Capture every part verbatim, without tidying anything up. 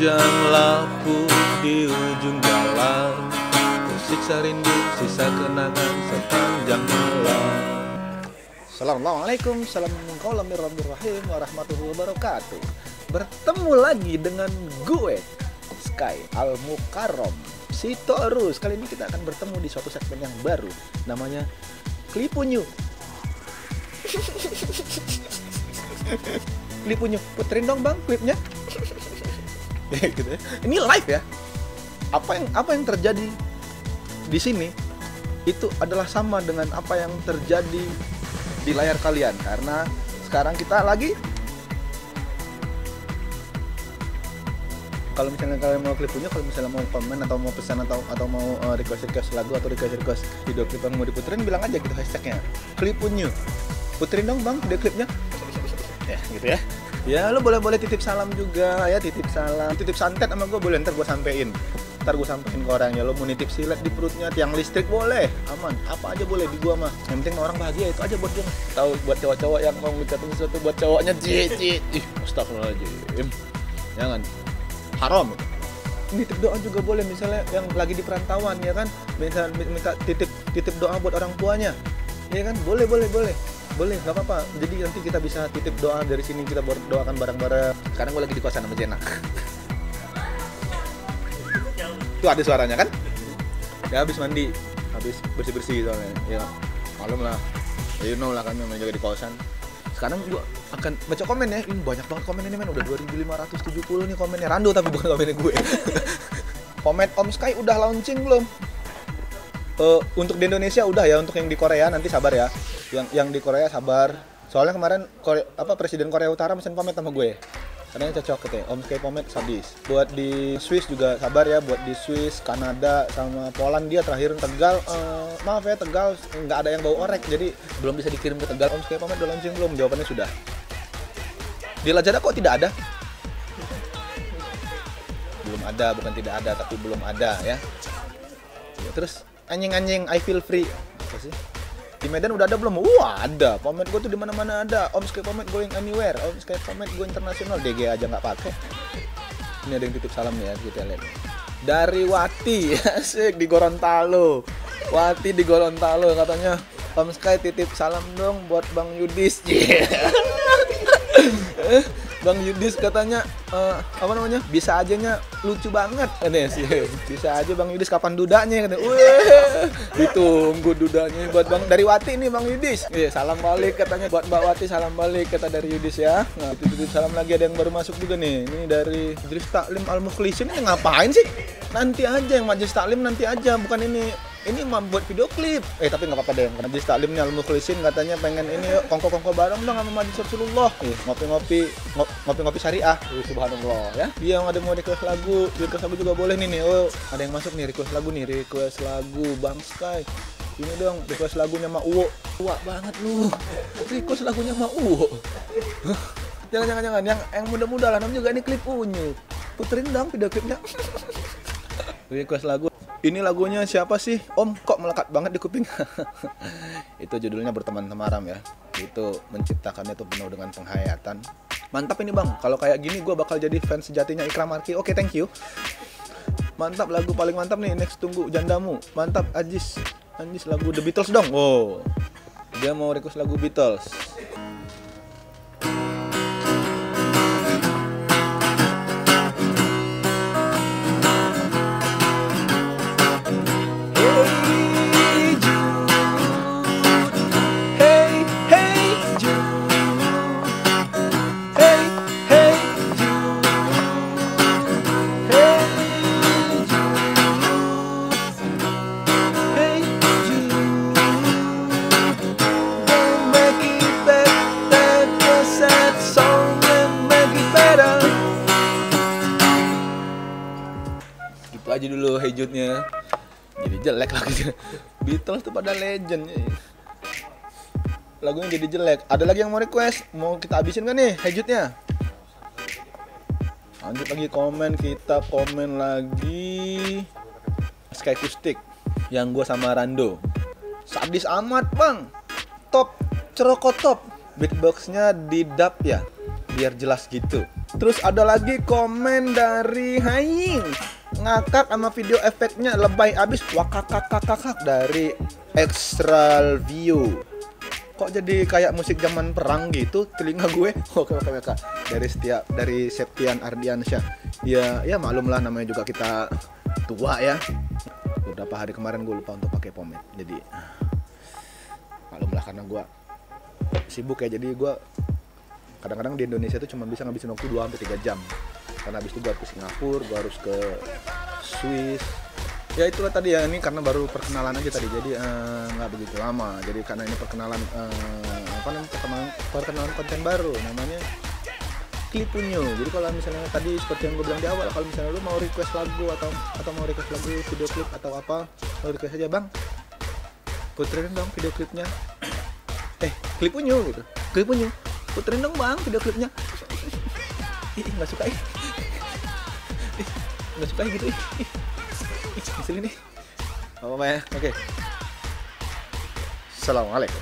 bujang lapuk di ujung jalan, tersiksa rindu sisa kenangan sepanjang malam. Assalamualaikum, Bismillahirrahmanirrahim warahmatullahi wabarakatuh. Bertemu lagi dengan gue, Sky Al-Mukarram Sitorus. Kali ini kita akan bertemu di suatu segmen yang baru, namanya Klipunyu. Klipunyu, puterin dong bang klipnya. Gitu ya. Ini live ya. Apa yang apa yang terjadi di sini itu adalah sama dengan apa yang terjadi di layar kalian, karena sekarang kita lagi, kalau misalnya kalian mau Klipunyu, kalau misalnya mau komen atau mau pesan atau atau mau uh, request request lagu atau request request video klip yang mau diputerin, bilang aja gitu hashtagnya Klipunyu. Puterin dong bang video klipnya. Ya gitu ya. Ya lo boleh-boleh titip salam juga ya, titip salam, titip santet sama gue boleh, ntar gue sampein. Ntar gue sampein ke orangnya. Lo mau nitip silet di perutnya, tiang listrik boleh, aman, apa aja boleh di gua mah. Yang penting orang bahagia, itu aja buat gue. Tahu buat cowok-cowok yang mau ngucapin sesuatu buat cowoknya, cie cie. Ih, astagfirullahaladzim. Jangan. Haram. Nitip doa juga boleh, misalnya yang lagi di perantauan ya kan, minta minta titip titip doa buat orang tuanya. Ya kan? Boleh, boleh, boleh. Boleh, nggak apa-apa. Jadi nanti kita bisa titip doa dari sini, kita doakan bareng-bareng. Sekarang gue lagi di kosan sama Jenna. Itu ada suaranya kan? Ya habis mandi, habis bersih-bersih soalnya. Ya malam lah. You know lah, kami menjaga di kosan. Sekarang gue akan baca komen ya. Ini banyak banget komen ini men, udah dua ribu lima ratus tujuh puluh nih komennya. Rando tapi bukan komennya gue. Komen Om Sky udah launching belum? Uh, untuk di Indonesia udah ya, untuk yang di Korea nanti sabar ya. Yang yang di Korea sabar. Soalnya kemarin Korea, apa Presiden Korea Utara mesen pamit sama gue. Katanya cocok katanya. Om Sky pamit sadis. Buat di Swiss juga sabar ya, buat di Swiss, Kanada sama Polandia terakhir Tegal. Uh, maaf ya Tegal nggak ada yang bau orek, jadi belum bisa dikirim ke Tegal. Om Sky pamit udah launching belum? Jawabannya sudah. Di Lazada kok tidak ada? Belum ada, bukan tidak ada tapi belum ada ya. Ya terus anjing-anjing I feel free. Apa sih? Di Medan udah ada belum? Wah, ada. Pamit gue tuh di mana-mana ada. Om Sky pamit going anywhere. Om Sky pamit go internasional. D G aja nggak pakai. Ini ada yang titip salam nih ya, kita lihat. Dari Wati, asik di Gorontalo. Wati di Gorontalo katanya, Om Sky titip salam dong buat Bang Yudis. Yeah. Bang Yudis katanya uh, apa namanya? Bisa ajanya lucu banget katanya sih. Bisa aja Bang Yudis kapan dudanya katanya. Wih, ditunggu dudanya buat Bang dari Wati nih Bang Yudis. Iya, salam balik katanya buat Mbak Wati, salam balik kata dari Yudis ya. Nah, titip salam lagi, ada yang baru masuk juga nih. Ini dari Majelis Taklim Al-Mukhlisin. Ini ngapain sih? Nanti aja yang Majelis Taklim, nanti aja, bukan ini. Ini mau buat video klip. Eh tapi nggak apa-apa deh. Majelis Taklim nih Al-Mukhlisin katanya pengen ini yuk kongko-kongko bareng dong sama Majelis Rasulullah. Eh, ngopi-ngopi ngopi-ngopi syariah. Eh, subhanallah ya. Iya, ada mau request lagu, request lagu juga boleh nih nih. Oh, ada yang masuk nih request lagu nih, request lagu Bang Sky. Ini dong request lagunya Ma Uwo. Tua banget lu. Request lagunya Ma Uwo. Jangan jangan jangan yang yang muda-muda lah, namanya juga ini Klipunyu. Puterin dong video klipnya. Request lagu. Ini lagunya siapa sih? Om, kok melekat banget di kuping? Itu judulnya Berteman Temaram ya. Itu menciptakannya tuh penuh dengan penghayatan. Mantap ini bang, kalau kayak gini gue bakal jadi fans sejatinya Ikram Arki. Oke, thank you. Mantap, lagu paling mantap nih, next tunggu Jandamu. Mantap, Ajis. Ajis lagu The Beatles dong. Oh, dia mau request lagu Beatles. Aja dulu hejutnya jadi jelek lagunya. Beatles tuh pada legend, lagunya jadi jelek. Ada lagi yang mau request, mau kita habisin kan nih hejutnya? Lanjut lagi komen, kita komen lagi Sky Acoustic yang gue sama Rando. Sadis amat bang, top cerokot top, beatboxnya di dub ya biar jelas gitu. Terus ada lagi komen dari Haying, ngakak sama video efeknya lebay abis, wakakakakakak dari Extra View. Kok jadi kayak musik zaman perang gitu telinga gue. Oke oke oke. Dari setiap dari Septian Ardiansyah. Ya ya maklum lah, namanya juga kita tua ya. Beberapa hari kemarin gue lupa untuk pakai pomade. Jadi maklum lah karena gue sibuk ya. Jadi gue kadang-kadang di Indonesia itu cuma bisa ngabisin waktu dua sampai tiga jam. Karena habis itu gue harus ke Singapura, gue harus ke Swiss. Ya itulah tadi ya, ini karena baru perkenalan aja tadi, jadi nggak uh, begitu lama. Jadi karena ini perkenalan uh, apa namanya perkenalan, perkenalan konten baru, namanya Klipunyo. Jadi kalau misalnya tadi seperti yang gue bilang di awal, kalau misalnya lu mau request lagu atau atau mau request lagu video klip atau apa, mau request aja bang, puterin dong video klipnya. Eh Klipunyo gitu, Klipunyo, puterin dong bang video klipnya. Ih nggak suka ih, nggak suka gitu ih. Di sini nih. Oh, apa ya? Oke. Okay. Assalamualaikum.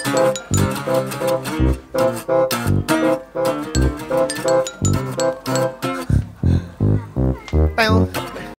Sadis.